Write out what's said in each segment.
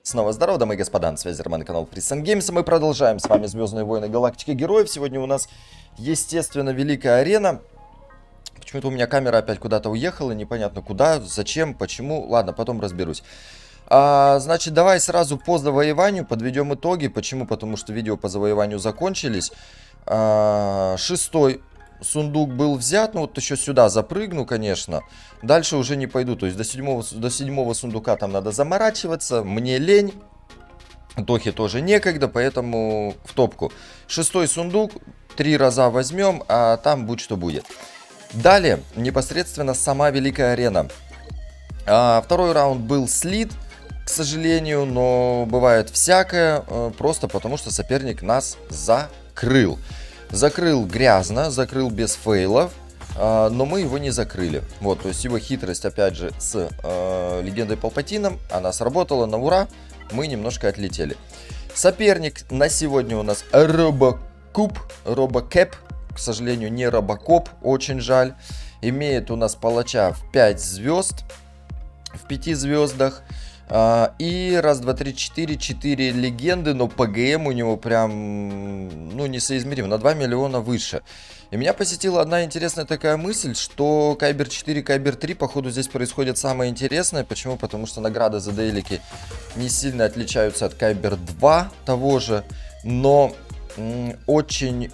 Снова здорово, дамы и господа, на связи Роман, канал Frisson Games. Мы продолжаем с вами Звездные войны Галактики Героев. Сегодня у нас, естественно, Великая Арена. Почему-то у меня камера опять куда-то уехала, непонятно куда, зачем, почему. Ладно, потом разберусь. Значит, давай сразу по завоеванию подведем итоги. Почему? Потому что видео по завоеванию закончились. Шестой сундук был взят, ну вот еще сюда запрыгну, конечно. Дальше уже не пойду, то есть до седьмого сундука там надо заморачиваться. Мне лень, Тохе тоже некогда, поэтому в топку. Шестой сундук, 3 раза возьмем, а там будь что будет. Далее, непосредственно сама Великая Арена. Второй раунд был слит, к сожалению, но бывает всякое, просто потому что соперник нас закрыл. Закрыл грязно, закрыл без фейлов, но мы его не закрыли. Вот, то есть его хитрость, опять же, с легендой Палпатином, она сработала на ура, мы немножко отлетели. Соперник на сегодня у нас Робокэп, к сожалению, не Робокоп, очень жаль. Имеет у нас палача в 5 звезд, в 5 звездах. И раз, два, три, 4 легенды, но ПГМ у него прям, ну, несоизмеримо, на 2 миллиона выше. И меня посетила одна интересная такая мысль, что Кайбер 4, Кайбер 3, походу, здесь происходит самое интересное. Почему? Потому что награды за дейлики не сильно отличаются от Кайбер 2 того же, но очень,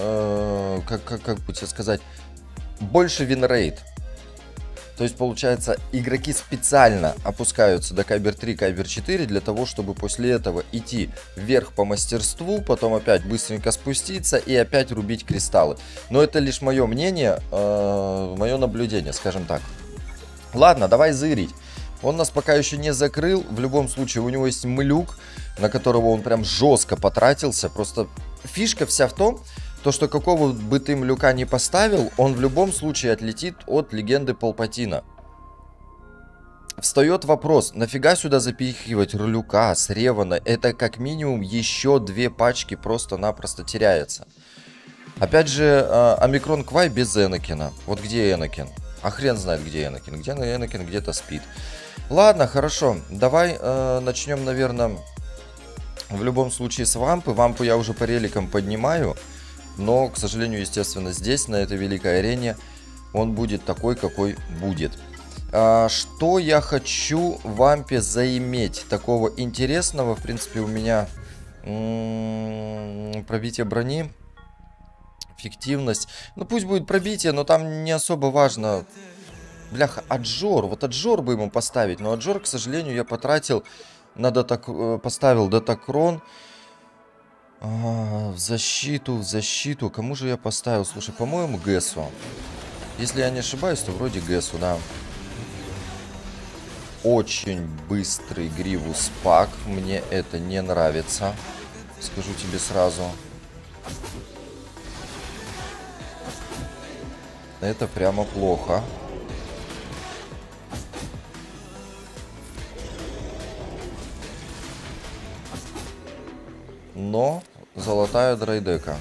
как бы тебе сказать, больше винрейт. То есть, получается, игроки специально опускаются до Кайбер 3, Кайбер 4 для того, чтобы после этого идти вверх по мастерству, потом опять быстренько спуститься и опять рубить кристаллы. Но это лишь мое мнение, мое наблюдение, скажем так. Ладно, давай зырить. Он нас пока еще не закрыл. В любом случае, у него есть млюк, на которого он прям жестко потратился. Просто фишка вся в том, то, что какого бы ты млюка не поставил, он в любом случае отлетит от легенды Палпатина. Встает вопрос, нафига сюда запихивать Рулюка с Ревана? Это как минимум еще 2 пачки просто-напросто теряется. Опять же, Омикрон Квай без Энакина. Вот где Энакин? А хрен знает, где Энакин. Где Энакин где-то спит. Ладно, хорошо. Давай начнем, наверное, в любом случае с вампы. Вампу я уже по реликам поднимаю. Но, к сожалению, естественно, здесь, на этой Великой Арене, он будет такой, какой будет. Что я хочу в вампе заиметь такого интересного? В принципе, у меня пробитие брони, эффективность. Ну, пусть будет пробитие, но там не особо важно. Бляха, Аджор. Вот Аджор бы ему поставить. Но Аджор, к сожалению, я потратил на поставил Датакрон. В защиту. Кому же я поставил? Слушай, по-моему, Гэсу. Если я не ошибаюсь, то вроде Гэсу, да. Очень быстрый Гривус Пак. Мне это не нравится. Скажу тебе сразу. Это прямо плохо. Но золотая драйдека.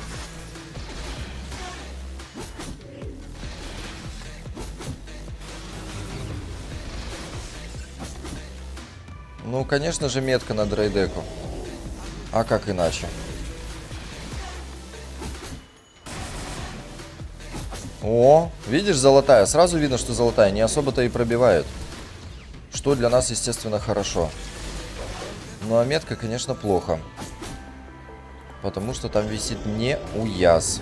Ну, конечно же, метка на драйдеку. А как иначе? О, видишь, золотая. Сразу видно, что золотая. Не особо-то и пробивает. Что для нас, естественно, хорошо. Ну, а метка, конечно, плохо. Потому что там висит не уяз.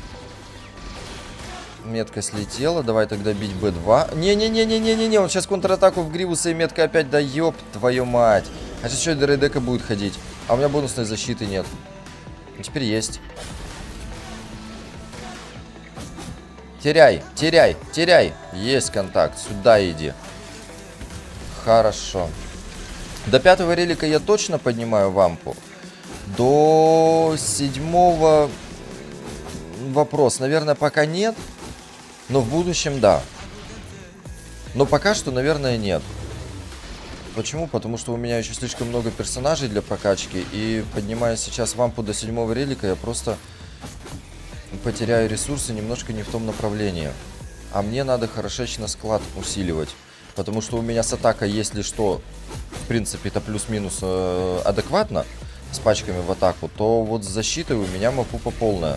Метка слетела. Давай тогда бить Б2. Не-не-не-не-не-не-не. Он сейчас контратаку в Гривуса и метка опять. Да ёб твою мать. А сейчас что, дрейдека будет ходить? А у меня бонусной защиты нет. И теперь есть. Теряй. Есть контакт. Сюда иди. Хорошо. До 5-го релика я точно поднимаю вампу. До 7-го вопрос. Наверное, пока нет. Но в будущем да. Но пока что, наверное, нет. Почему? Потому что у меня еще слишком много персонажей для прокачки. И поднимая сейчас вампу до 7-го релика, я просто потеряю ресурсы немножко не в том направлении. А мне надо хорошечно склад усиливать. Потому что у меня с атакой, если что, принципе, это плюс-минус адекватно с пачками в атаку, то вот с защитой у меня мапупа полная.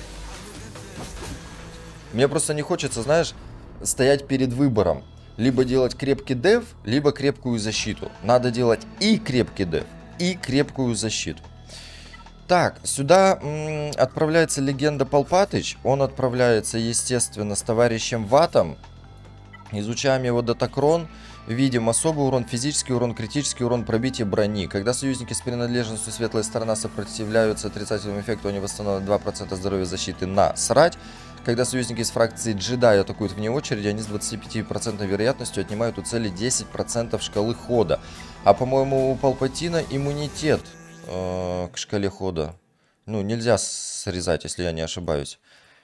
Мне просто не хочется, знаешь, стоять перед выбором. Либо делать крепкий деф, либо крепкую защиту. Надо делать и крепкий деф, и крепкую защиту. Так, сюда отправляется легенда Палпатыч. Он отправляется, естественно, с товарищем Ватом. Изучаем его датакрон. Видим особый урон, физический урон, критический урон, пробитие брони. Когда союзники с принадлежностью светлая сторона сопротивляются отрицательному эффекту, они восстанавливают 2% здоровья защиты на срать. Когда союзники из фракции джедай атакуют вне очереди, они с 25% вероятностью отнимают у цели 10% шкалы хода. А, по-моему, у Палпатина иммунитет к шкале хода. Ну, нельзя срезать, если я не ошибаюсь.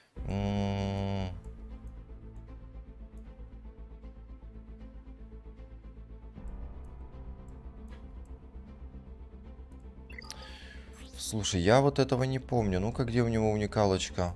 Слушай, я вот этого не помню. Ну-ка, где у него уникалочка?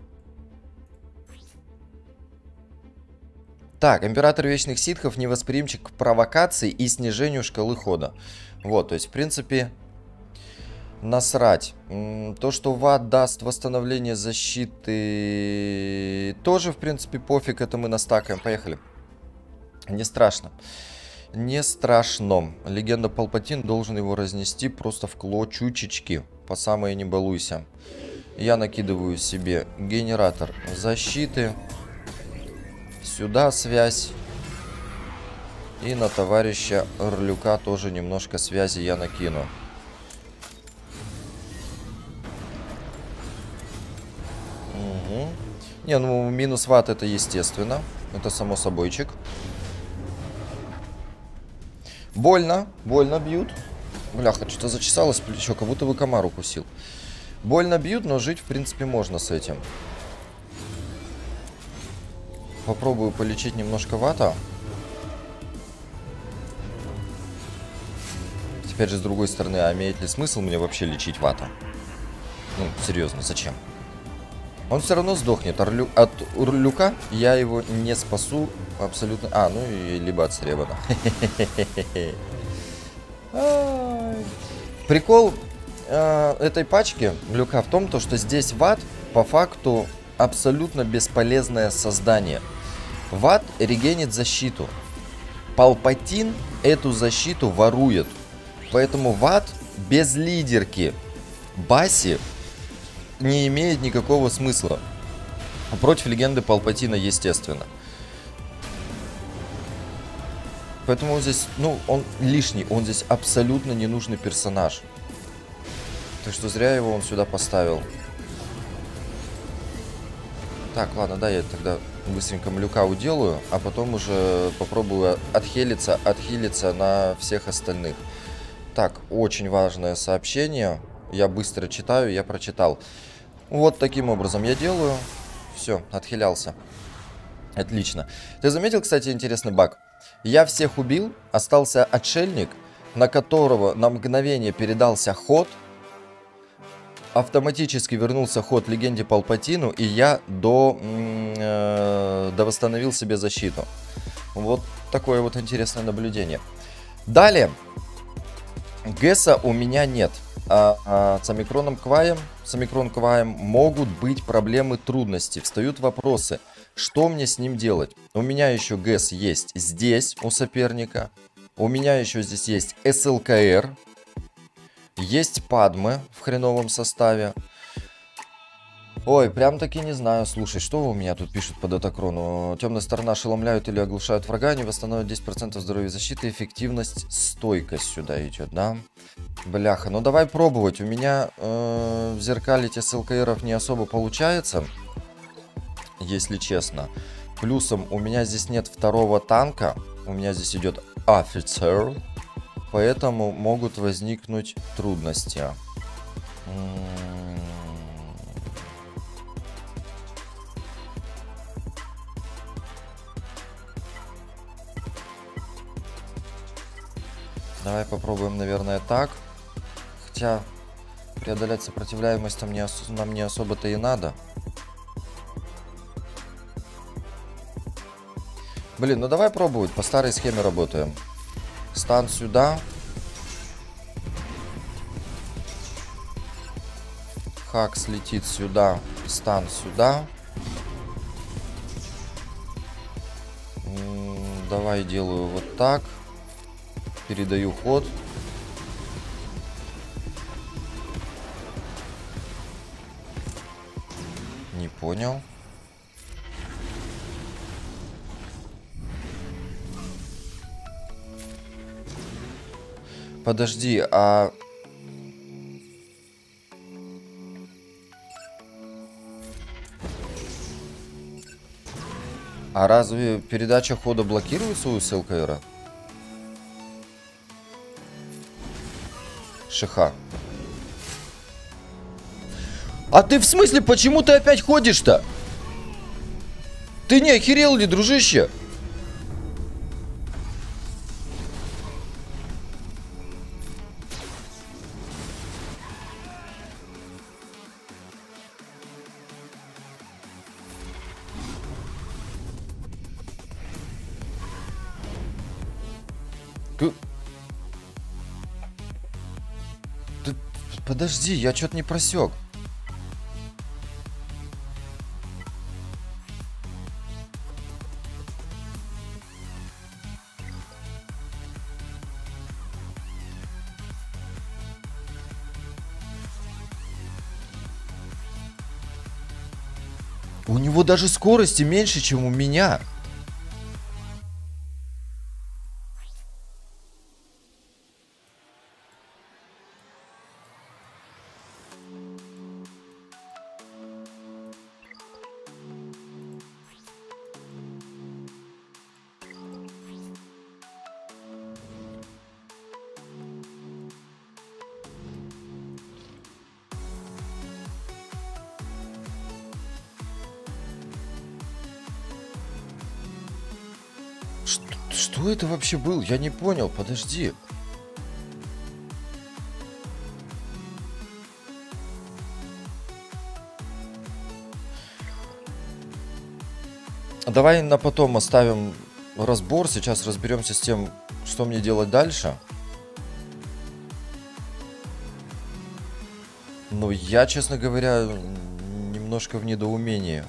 Так, Император Вечных Ситхов невосприимчив к провокации и снижению шкалы хода. Вот, то есть, в принципе, насрать. То, что Ват даст восстановление защиты, тоже, в принципе, пофиг. Это мы настакаем. Поехали. Не страшно. Не страшно. Легенда Палпатин должен его разнести просто в клочучечки. По самое не балуйся. Я накидываю себе генератор защиты. Сюда связь. И на товарища Орлюка тоже немножко связи я накину. Угу. Не, ну минус ватт это естественно. Это само собойчик. Больно. Больно бьют. Бляха, что-то зачесалось плечо, как будто бы комар укусил. Больно бьют, но жить в принципе можно с этим. Попробую полечить немножко вата. Теперь же с другой стороны, а имеет ли смысл мне вообще лечить вата? Ну, серьезно, зачем? Он все равно сдохнет. От Орлюка я его не спасу абсолютно. А, ну и либо от Сребана. Прикол этой пачки Люка в том, что здесь ват по факту абсолютно бесполезное создание. Ват регенит защиту. Палпатин эту защиту ворует. Поэтому ват без лидерки Баси не имеет никакого смысла. Против легенды Палпатина, естественно. Поэтому он здесь, ну, он лишний. Он здесь абсолютно ненужный персонаж. Так что зря его он сюда поставил. Так, ладно, да, я тогда быстренько Млюка уделаю, а потом уже попробую отхилиться на всех остальных. Так, очень важное сообщение. Я быстро читаю, я прочитал. Вот таким образом я делаю. Все, отхилялся. Отлично. Ты заметил, кстати, интересный баг? Я всех убил, остался отшельник, на которого на мгновение передался ход. Автоматически вернулся ход легенде Палпатину, и я восстановил себе защиту. Вот такое вот интересное наблюдение. Далее. Гэса у меня нет. С Омикрон Кваем могут быть проблемы, трудности. Встают вопросы. Что мне с ним делать? У меня еще Гэс есть здесь, у соперника. У меня еще здесь есть СЛКР. Есть Падме в хреновом составе. Ой, прям таки не знаю. Слушай, что у меня тут пишут по датакрону? Темная сторона ошеломляют или оглушают врага. Они восстанавливают 10% здоровья и защиты. Эффективность, стойкость сюда идет, да? Бляха, ну давай пробовать. У меня зеркалить СЛКРов не особо получается, если честно. Плюсом у меня здесь нет второго танка. У меня здесь идет офицер. Поэтому могут возникнуть трудности. Давай попробуем, наверное, так. Хотя преодолеть сопротивляемость нам не особо-то и надо. Блин, ну давай пробовать. По старой схеме работаем. Стан сюда. Хак слетит сюда. Стан сюда. Давай делаю вот так. Передаю ход. Не понял. Подожди, а... А разве передача хода блокируется у СЛКРа? Шиха. А ты в смысле, почему ты опять ходишь-то? Ты не охерел ли, дружище? Подожди, я что-то не просек. У него даже скорости меньше, чем у меня. Что это вообще был? Я не понял, подожди. Давай на потом оставим разбор. Сейчас разберемся с тем, что мне делать дальше. Но я, честно говоря, немножко в недоумении.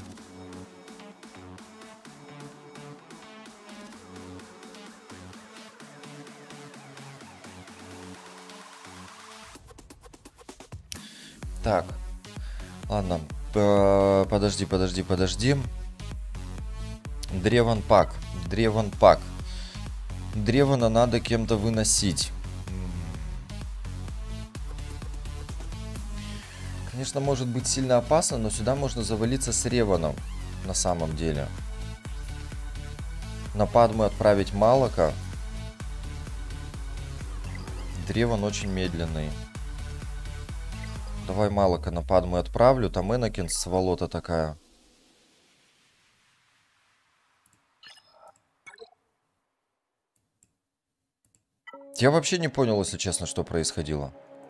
Так, ладно, подожди. Древанпак. Древана надо кем-то выносить. Конечно, может быть сильно опасно, но сюда можно завалиться с Реваном. На самом деле. На Падму отправить Малака. Древан очень медленный. Давай Малака на Падму отправлю. Там Энакин сволота такая. Я вообще не понял, если честно, что происходило.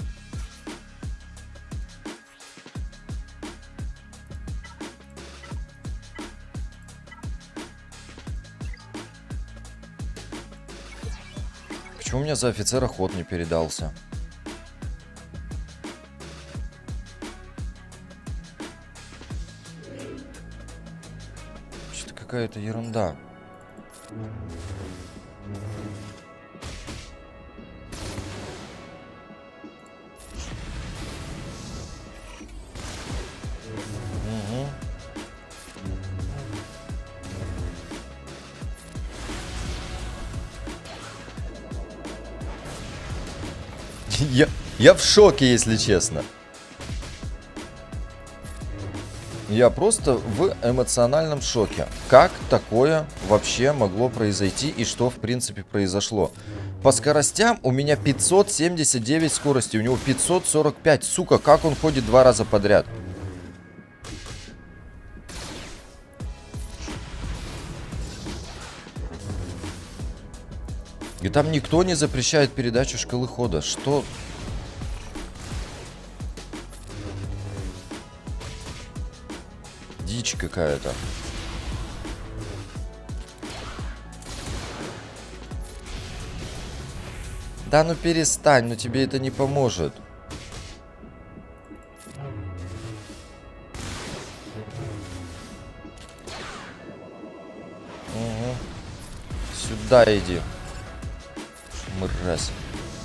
Почему у меня за офицера ход не передался? Что-то какая-то ерунда. Я в шоке, если честно. Я просто в эмоциональном шоке. Как такое вообще могло произойти и что в принципе произошло? По скоростям у меня 579 скорости, у него 545. Сука, как он ходит 2 раза подряд? И там никто не запрещает передачу шкалы хода. Что? Дичь какая-то. Да ну перестань, но тебе это не поможет. сюда иди. Мразь.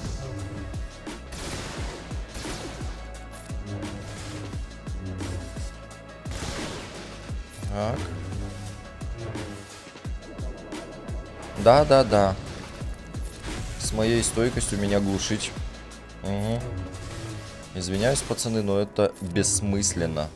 Так. Да. С моей стойкостью меня глушить. Угу. Извиняюсь, пацаны, но это бессмысленно.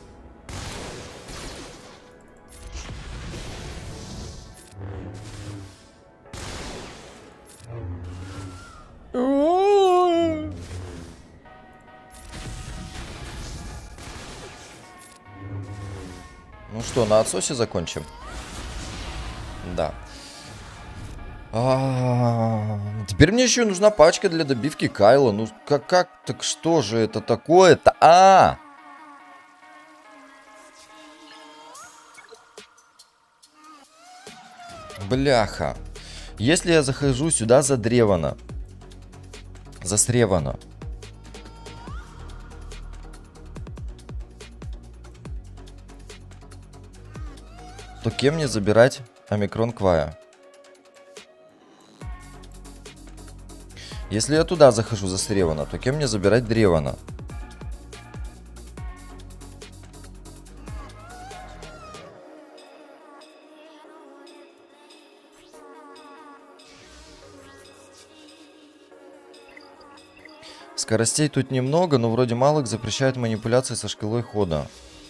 Ну что, на отсосе закончим? Да. Теперь мне еще нужна пачка для добивки Кайла. Ну как? Так что же это такое-то? Бляха. Если я захожу сюда задревано, застревано, то кем мне забирать Омикрон Квая? Если я туда захожу застревано, то кем мне забирать Древана? Скоростей тут немного, но вроде малых запрещает манипуляции со шкалой хода.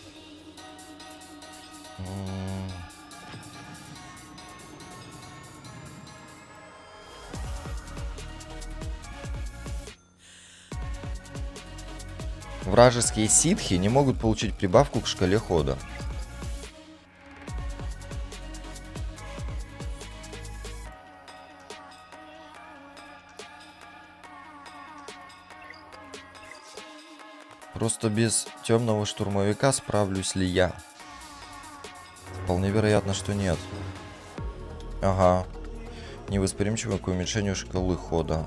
Вражеские ситхи не могут получить прибавку к шкале хода. Просто без темного штурмовика справлюсь ли я? Вполне вероятно, что нет. Ага. Невосприимчивы к уменьшению шкалы хода.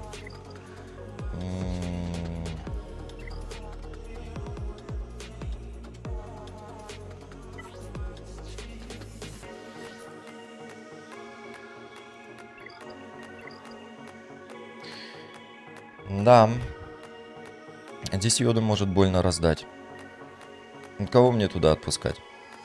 Да. Здесь Йода может больно раздать. Кого мне туда отпускать?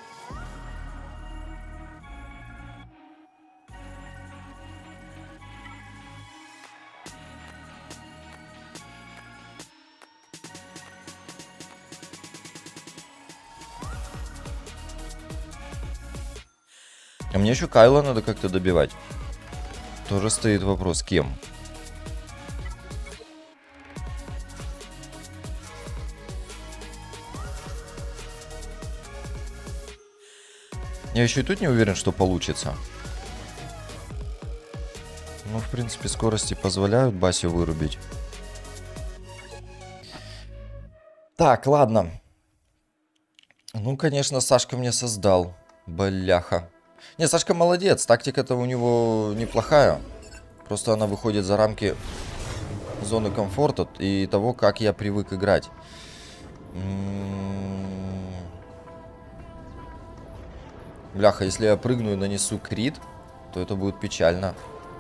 А мне еще Кайла надо как-то добивать. Тоже стоит вопрос, кем? Я еще и тут не уверен, что получится. Ну, в принципе, скорости позволяют Басю вырубить. Так, ладно. Ну, конечно, Сашка мне создал. Бляха. Не, Сашка молодец. Тактика-то у него неплохая. Просто она выходит за рамки зоны комфорта и того, как я привык играть. Бляха, если я прыгну и нанесу крит, то это будет печально.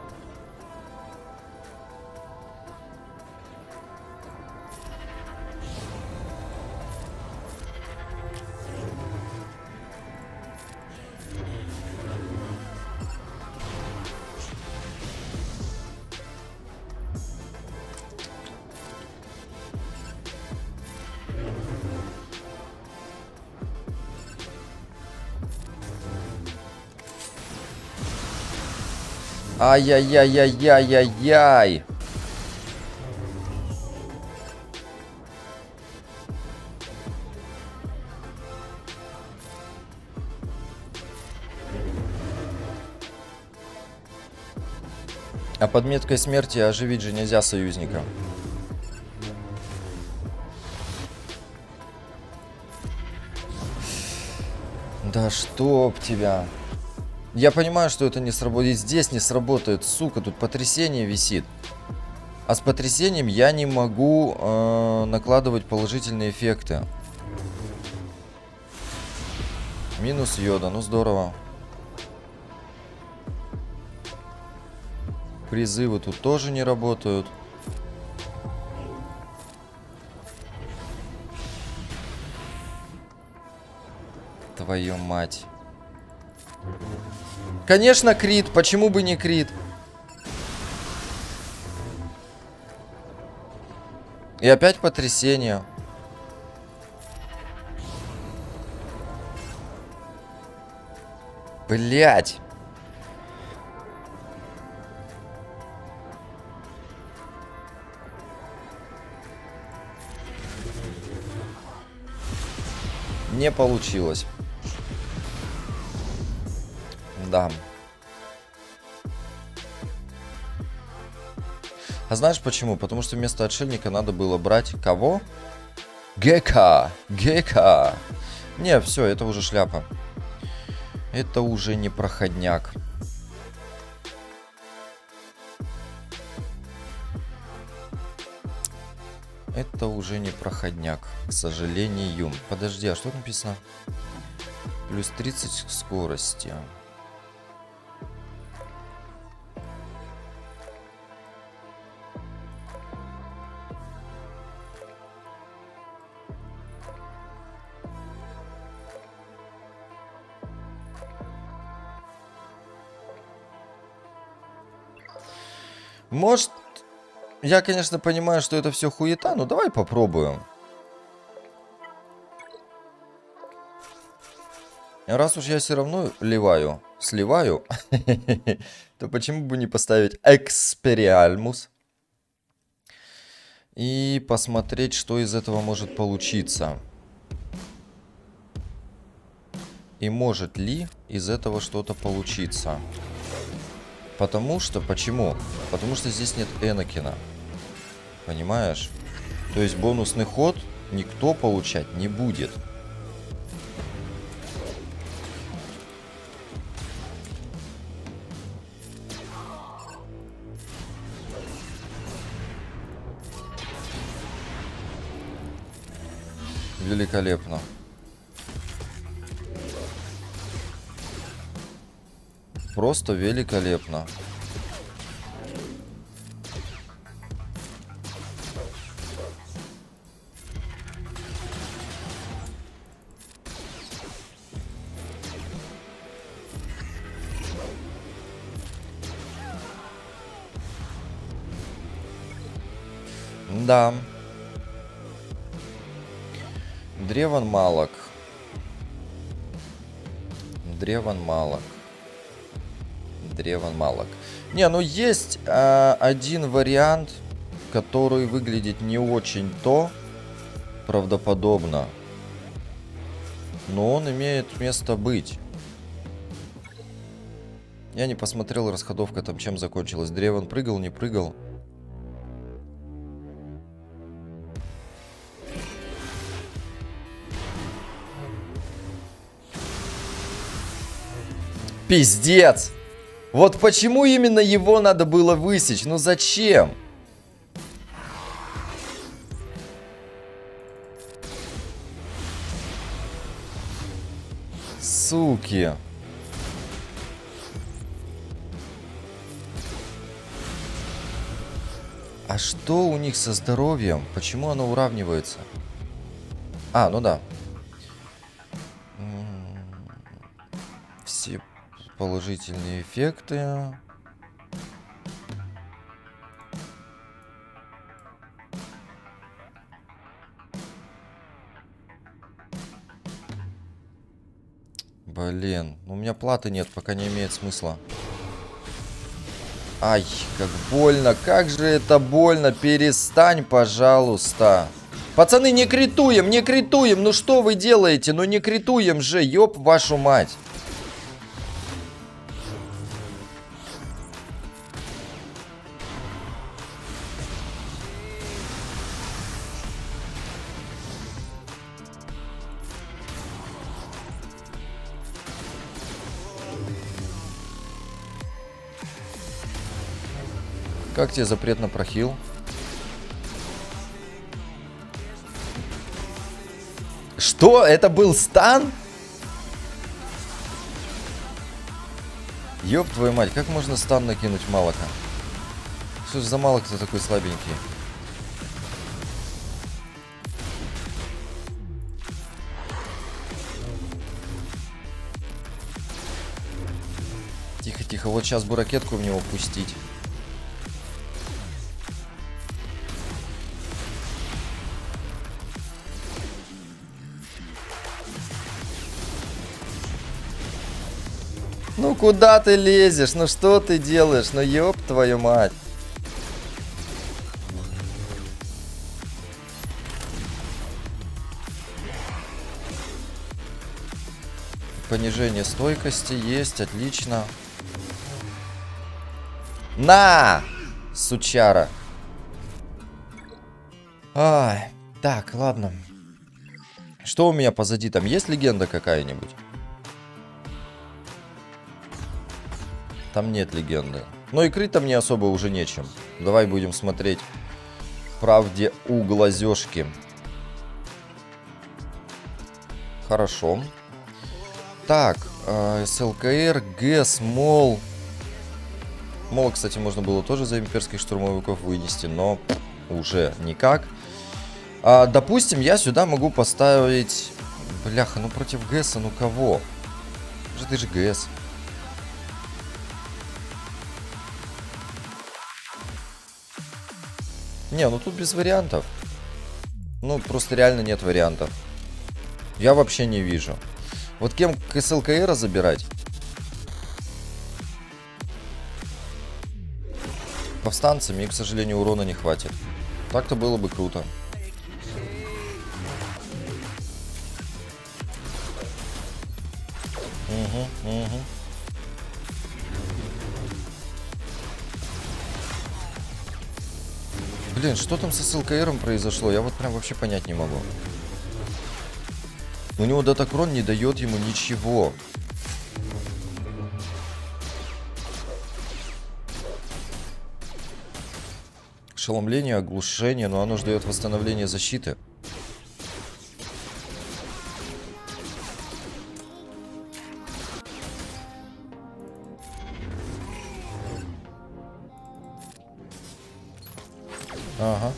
Ай-яй-яй-яй-яй-яй-яй. А под меткой смерти оживить же нельзя союзника. Да чтоб тебя. Я понимаю, что это не сработает. Здесь не сработает, сука, тут потрясение висит. А с потрясением я не могу накладывать положительные эффекты. Минус Йода, ну здорово. Призывы тут тоже не работают. Твою мать. Конечно, крит. Почему бы не крит? И опять потрясение. Блять. Не получилось. Да. А знаешь почему? Потому что вместо отшельника надо было брать кого? Гека! Гека! Не, все, это уже шляпа. Это уже не проходняк. Это уже не проходняк, к сожалению. Подожди, а что написано? Плюс 30 к скорости. Может, я, конечно, понимаю, что это все хуета, но давай попробуем. Раз уж я все равно сливаю, то почему бы не поставить Экспериальмус и посмотреть, что из этого может получиться. И может ли из этого что-то получиться. Потому что, почему? Потому что здесь нет Энакина. Понимаешь? То есть бонусный ход никто получать не будет. Великолепно. Просто великолепно. Да. Древан Малок. Древан Малок. Древан Малок. Не, ну есть один вариант, который выглядит не очень-то правдоподобно. Но он имеет место быть. Я не посмотрел, расходовка там чем закончилась. Древан прыгал, не прыгал. Пиздец! Вот почему именно его надо было высечь? Ну зачем? Суки. А что у них со здоровьем? Почему оно уравнивается? А, ну да. Все положительные эффекты. Блин, у меня платы нет, пока не имеет смысла. Ай, как больно, как же это больно, перестань, пожалуйста. Пацаны, не критуем, ну что вы делаете, ну не критуем же, ёб вашу мать. Как тебе запрет на прохил? Что? Это был стан? Ёб твою мать, как можно стан накинуть Малака? Что ж за мало кто такой слабенький? Тихо, тихо. Вот сейчас бы ракетку в него пустить. Ну куда ты лезешь? Ну что ты делаешь? Ну ёб твою мать. Понижение стойкости есть, отлично. На! Сучара. Ай, так, ладно. Что у меня позади? Там есть легенда какая-нибудь? Там нет легенды. Но и крыть там не особо уже нечем. Давай будем смотреть правде у глазёшки. Хорошо. Так, СЛКР, ГЭС, МОЛ. МОЛ, кстати, можно было тоже за имперских штурмовиков вынести, но уже никак. Допустим, я сюда могу поставить... Бляха, ну против ГЭСа, ну кого? Ты же ГЭС. Не, ну тут без вариантов. Ну, просто реально нет вариантов. Я вообще не вижу. Вот кем к СЛКР забирать? Повстанцами, и, к сожалению, урона не хватит. Так-то было бы круто. Угу. Блин, что там с СЛКРом произошло? Я вот прям вообще понять не могу. У него датакрон не дает ему ничего. Ошеломление, оглушение, но оно же дает восстановление защиты. Ага.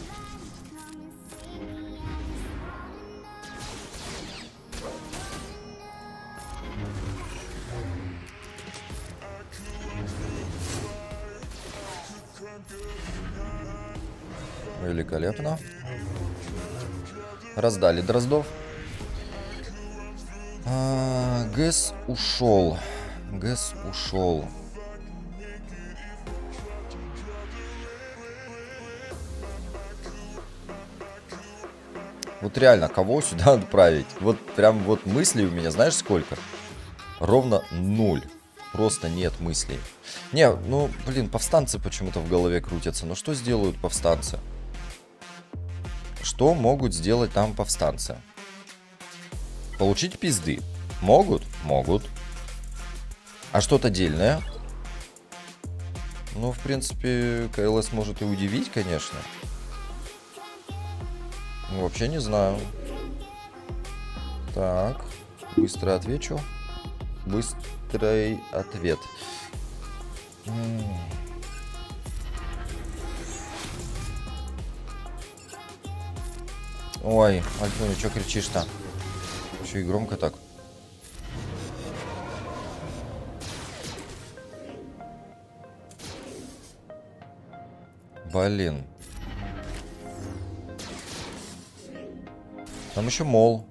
Великолепно. Раздали Дроздов. ГЭС ушел. ГЭС ушел. Вот реально, кого сюда отправить? Вот прям вот мыслей у меня, знаешь, сколько? Ровно 0. Просто нет мыслей. Не, ну, блин, повстанцы почему-то в голове крутятся. Ну что сделают повстанцы? Что могут сделать там повстанцы? Получить пизды. Могут? Могут. А что-то дельное? Ну, в принципе, КЛС может и удивить, конечно. Вообще не знаю. Так. Быстро отвечу. Быстрый ответ. Ой, Альфоня, что кричишь-то? Еще и громко так. Блин. Там еще мол.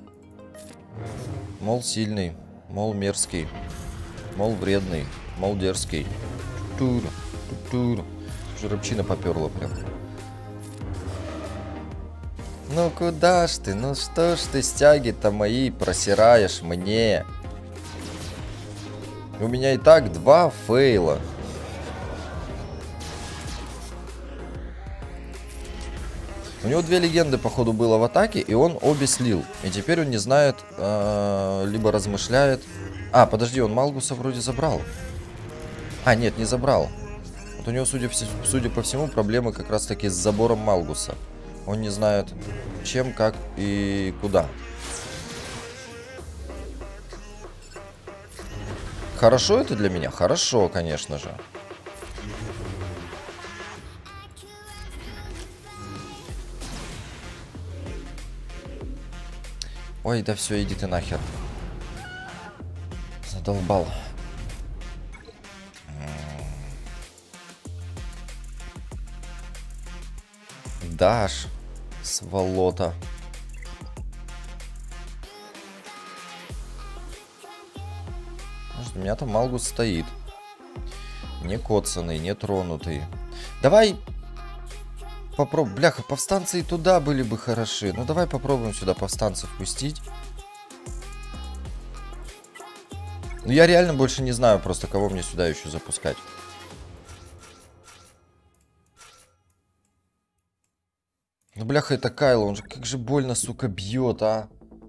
Мол сильный. Мол мерзкий. Мол вредный. Мол дерзкий. Тур. Жеребчина поперла прям. Ну куда ж ты? Ну что ж ты стяги-то мои просираешь мне? У меня и так 2 фейла. У него 2 легенды, походу, было в атаке, и он обе слил. И теперь он не знает, либо размышляет. А, подожди, он Малгуса вроде забрал. А, нет, не забрал. Вот у него, судя по всему, проблемы как раз-таки с забором Малгуса. Он не знает, чем, как и куда. Хорошо это для меня? Хорошо, конечно же. Ой, да все, иди ты нахер. Задолбал. Даш, сволота. У меня там Малгус стоит. Не коцанный, не тронутый. Давай попробуем. Бляха, повстанцы и туда были бы хороши. Ну давай попробуем сюда повстанцев пустить. Ну я реально больше не знаю просто, кого мне сюда еще запускать. Ну бляха, это Кайло, он же как же больно, сука, бьет, а.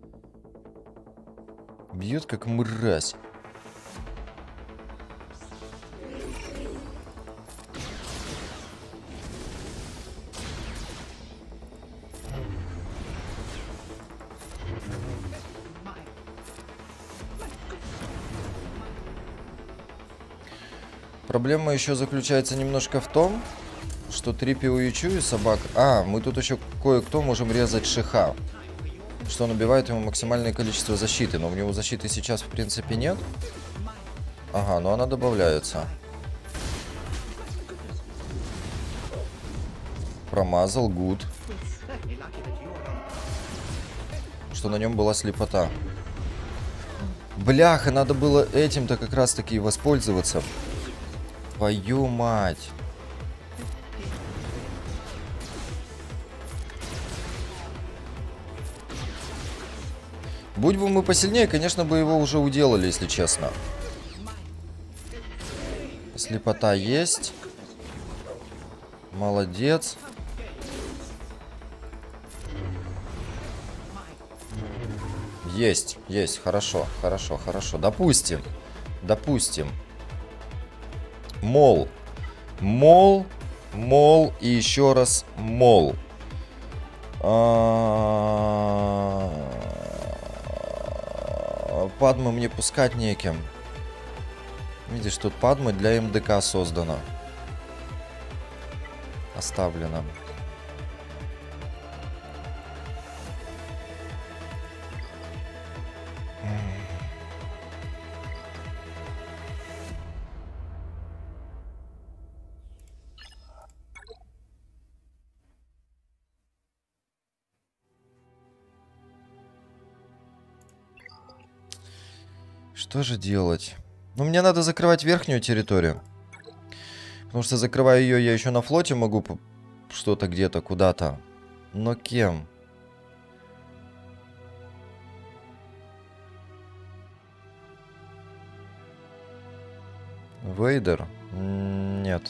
Бьет как мразь. Проблема еще заключается немножко в том, что Трипи уючу и собак... А, мы тут еще кое-кто можем резать Шиха. Что набивает ему максимальное количество защиты. Но у него защиты сейчас в принципе нет. Ага, но она добавляется. Промазал, гуд. Что на нем была слепота. Бляха, надо было этим-то как раз-таки и воспользоваться. Твою мать. Будь бы мы посильнее, конечно бы его уже уделали, если честно. Слепота есть. Молодец. Есть, есть, хорошо, хорошо, хорошо. Допустим, допустим. Мол. Мол, мол и еще раз мол. Падму мне пускать неким. Видишь, тут падма для МДК создана. Оставлена. Что же делать? Ну, мне надо закрывать верхнюю территорию. Потому что, закрывая ее, я еще на флоте могу что-то где-то, куда-то. Но кем? Вейдер? Нет.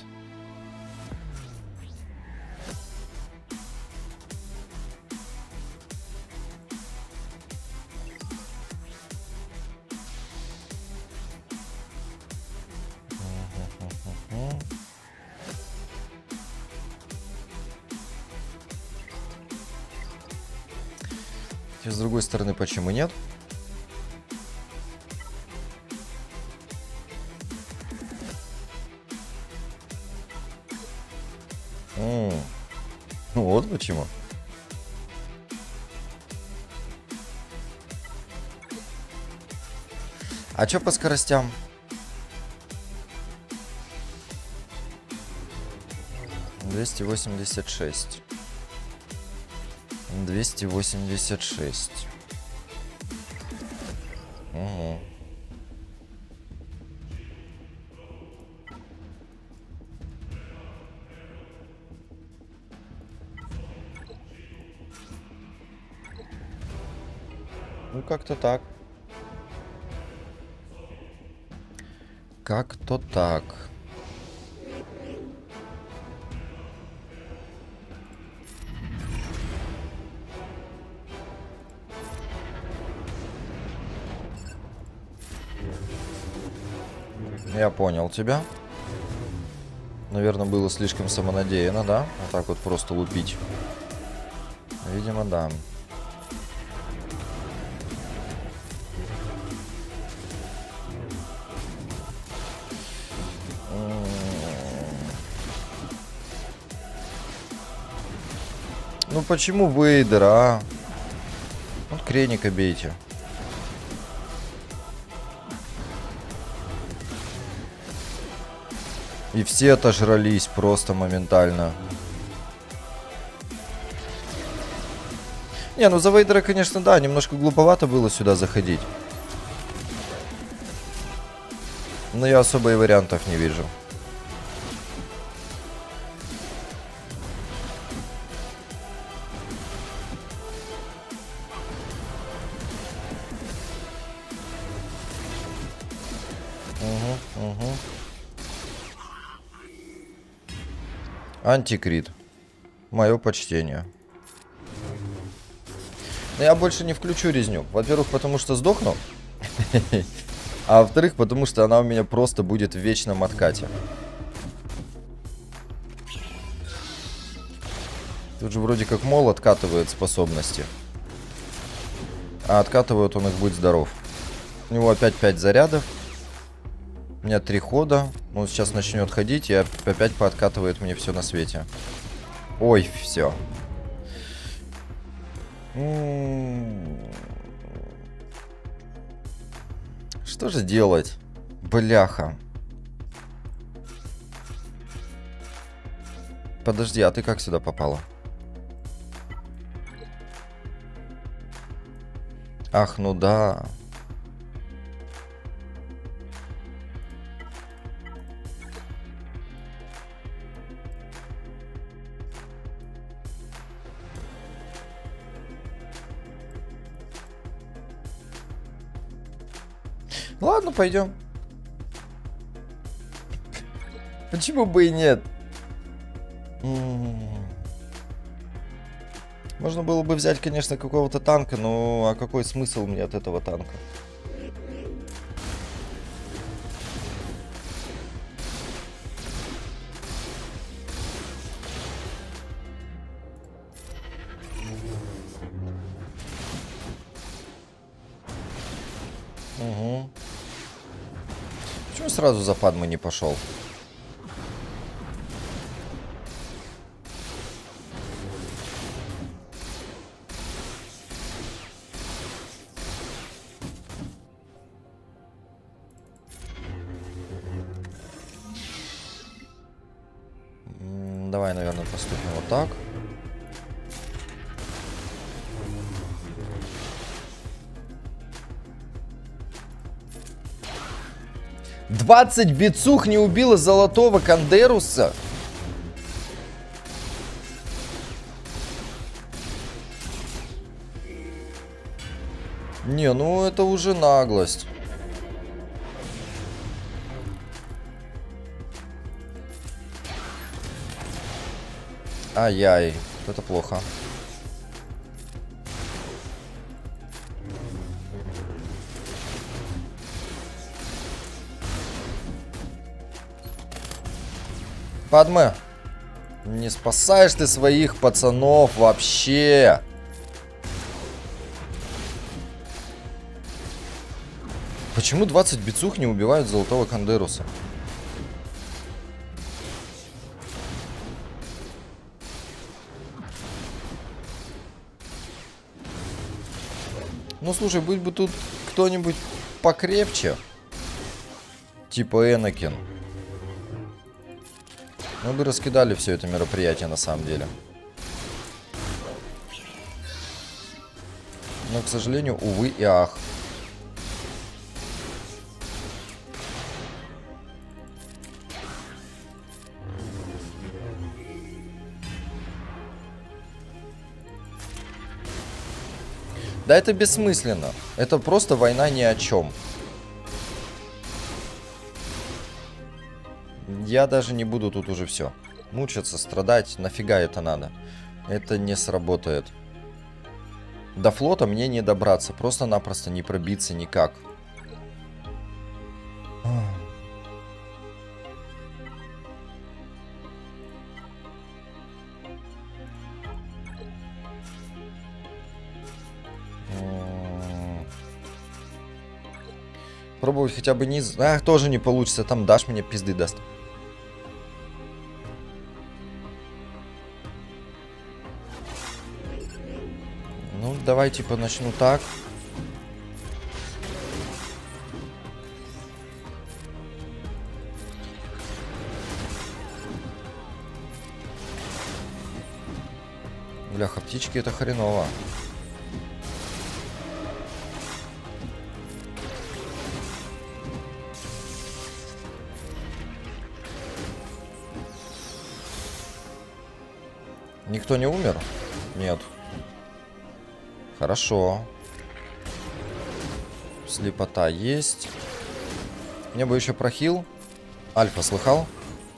И с другой стороны, почему нет? Ну вот почему. А чё по скоростям? $286. 286. Угу. Ну, как-то так. Как-то так. Я понял тебя. Наверное, было слишком самонадеянно, да? Вот так вот просто лупить. Видимо, да. Ну почему Вейдер, а? Вот хреника бейте. И все отожрались просто моментально. Не, ну за Вейдера, конечно, да, немножко глуповато было сюда заходить. Но я особо и вариантов не вижу. Угу. Антикрит. Мое почтение. Но я больше не включу резню. Во-первых, потому что сдохну. А во-вторых, потому что она у меня просто будет в вечном откате. Тут же вроде как мол откатывает способности. А откатывает он их, будь здоров. У него опять 5 зарядов. У меня 3 хода. Он сейчас начнет ходить и опять пооткатывает мне все на свете. Ой, все. Что же делать? Бляха. Подожди, а ты как сюда попала? Ах, ну да. Ладно, пойдем. Почему бы и нет? Можно было бы взять, конечно, какого-то танка, но а какой смысл мне от этого танка? Угу. Почему сразу за Падмой не пошел? Давай, наверное, поступим вот так. «20 бицух не убила золотого Кандеруса». Не, ну это уже наглость. Ай-яй, это плохо. Падме, не спасаешь ты своих пацанов вообще. Почему 20 бицух не убивают золотого Кандеруса? Ну слушай, будь бы тут кто-нибудь покрепче. Типа Энакин. Мы бы раскидали все это мероприятие на самом деле. Но, к сожалению, увы и ах. Да это бессмысленно. Это просто война ни о чем. Я даже не буду тут уже все мучиться, страдать. Нафига это надо? Это не сработает. До флота мне не добраться. Просто-напросто не пробиться никак. Пробовать хотя бы низ. Ах, тоже не получится. Там Даш мне пизды даст. Ну давай типа начну так. Бляха, птички это хреново. Никто не умер? Нет. Хорошо. Слепота есть. Мне бы еще прохил. Альфа, слыхал?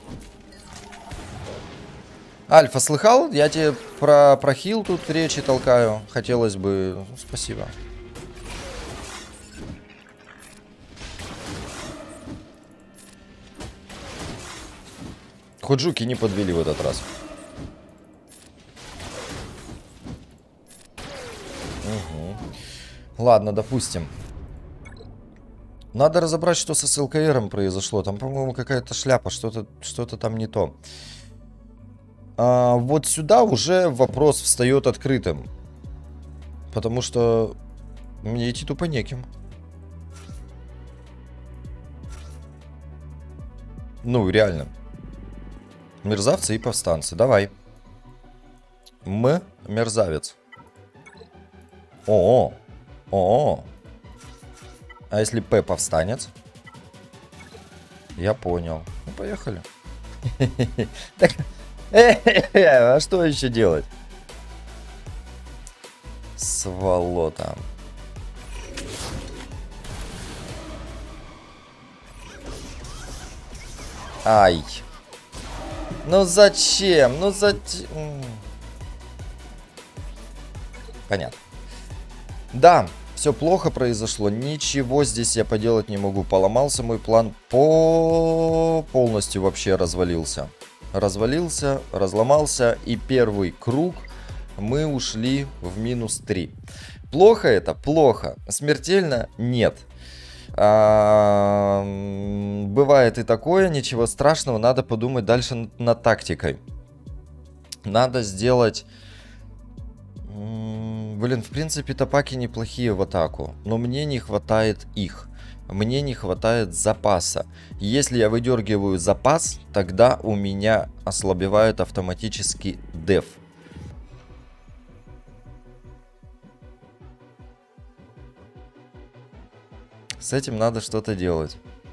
Альфа, слыхал? Я тебе про прохил тут речи толкаю. Хотелось бы... Спасибо. Хоть жуки не подвели в этот раз. Угу. Ладно, допустим. Надо разобрать, что с СЛКРом произошло. Там, по-моему, какая-то шляпа. Что-то там не то. Вот сюда уже вопрос встает открытым. Потому что мне идти тупо неким. Ну, реально. Мерзавцы и повстанцы. Давай. Мерзавец. О. А если П повстанец? Я понял. Ну, поехали. А что еще делать? Сволота. Ай. Ну зачем? Ну зачем? Понятно. Да, все плохо произошло. Ничего здесь я поделать не могу. Поломался мой план. Полностью вообще развалился. Разломался. И первый круг мы ушли в -3. Плохо это? Плохо. Смертельно? Нет. Бывает и такое, ничего страшного. Надо подумать дальше над тактикой. Надо сделать... Блин, в принципе, топаки неплохие в атаку. Но мне не хватает их. Мне не хватает запаса. Если я выдергиваю запас, тогда у меня ослабевает автоматически деф. С этим надо что-то делать.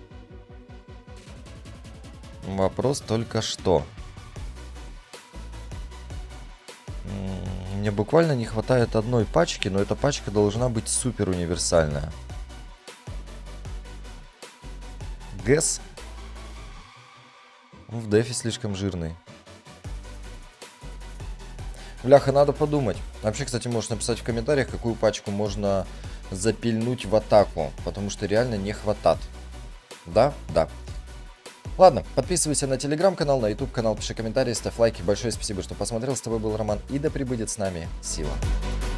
Вопрос только что. Мне буквально не хватает одной пачки, но эта пачка должна быть супер универсальная. ГЭС. В дефе слишком жирный. Бляха, надо подумать. Вообще, кстати, можешь написать в комментариях, какую пачку можно запильнуть в атаку. Потому что реально не хватает. Да? Да. Ладно, подписывайся на телеграм-канал, на YouTube-канал, пиши комментарии, ставь лайки. Большое спасибо, что посмотрел. С тобой был Роман. И да пребудет с нами сила.